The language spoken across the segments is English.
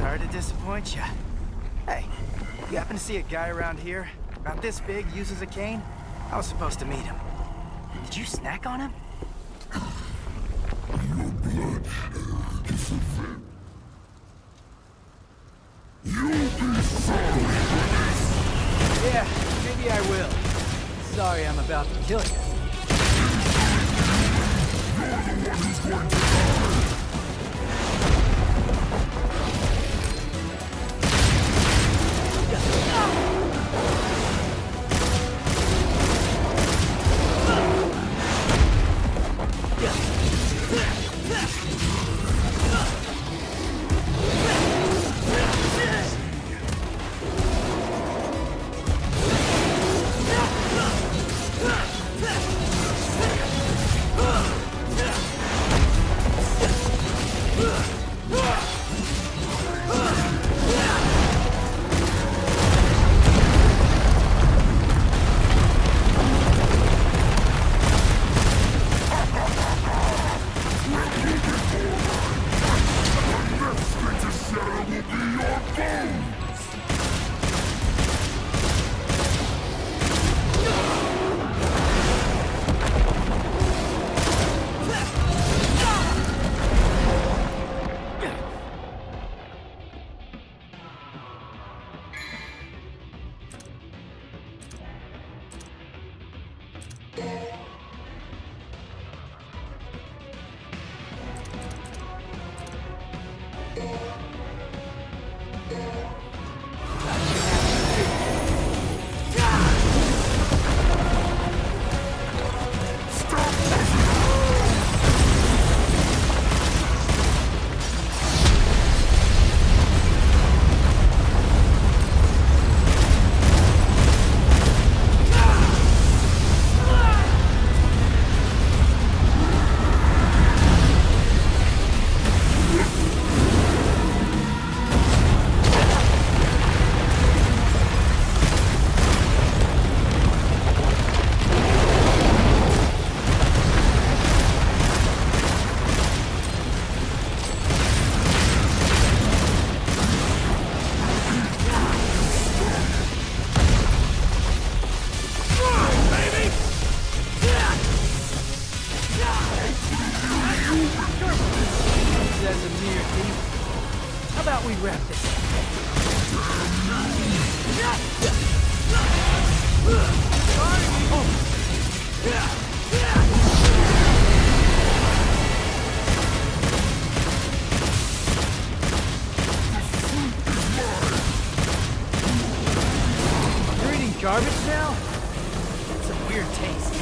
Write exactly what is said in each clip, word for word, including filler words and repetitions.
Sorry to disappoint you. Hey, you happen to see a guy around here, about this big, uses a cane? I was supposed to meet him. Did you snack on him? Your blood is a vent. You'll be sorry for this. Yeah, maybe I will. Sorry I'm about to kill you. You're the one who's going to die. Garbage now? It's a weird taste.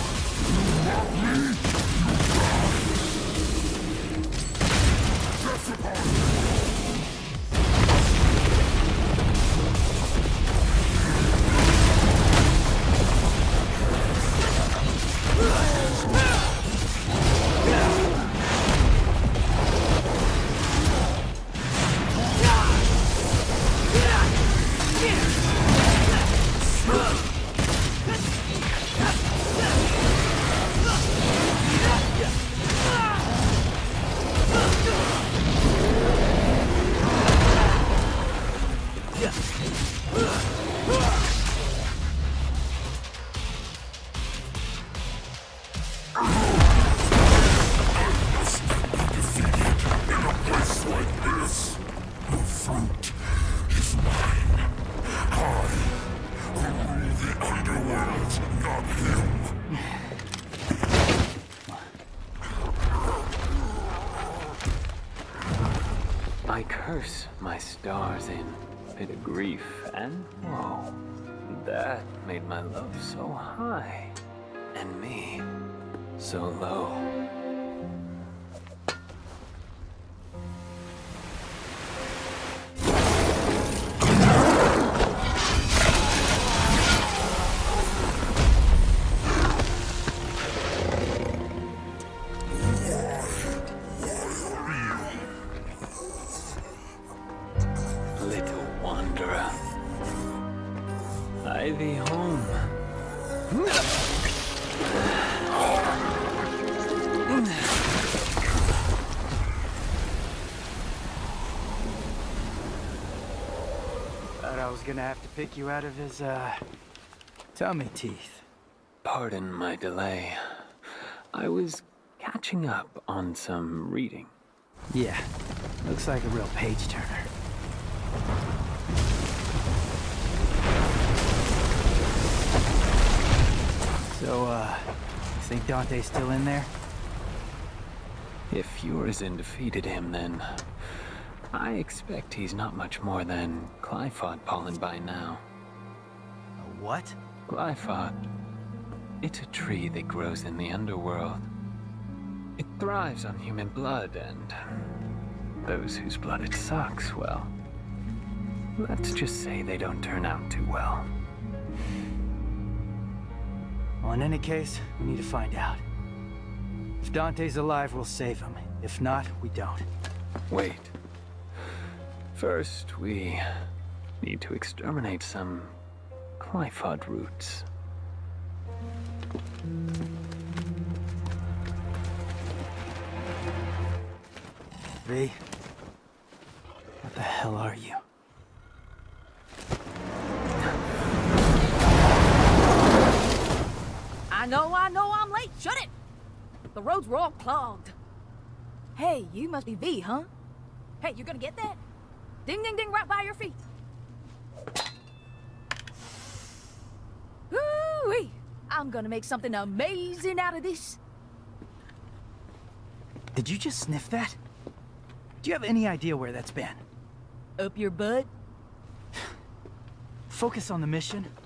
I curse my stars in bit of grief and woe. That made my love so high, and me so low. Ivy home. I was gonna have to pick you out of his, uh, tummy teeth. Pardon my delay. I was catching up on some reading. Yeah, looks like a real page-turner. So, uh, you think Dante's still in there? If Urizen defeated him, then I expect he's not much more than Qliphoth pollen by now. A what? Qliphoth. It's a tree that grows in the underworld. It thrives on human blood, and those whose blood it sucks, well, let's just say they don't turn out too well. Well, in any case, we need to find out. If Dante's alive, we'll save him. If not, we don't. Wait. First, we need to exterminate some Qliphoth roots. V, what the hell are you? I know, I know I'm late. Shut it! The roads were all clogged. Hey, you must be V, huh? Hey, you gonna get that? Ding, ding, ding, right by your feet. Ooh-wee! I'm gonna make something amazing out of this. Did you just sniff that? Do you have any idea where that's been? Up your butt? Focus on the mission.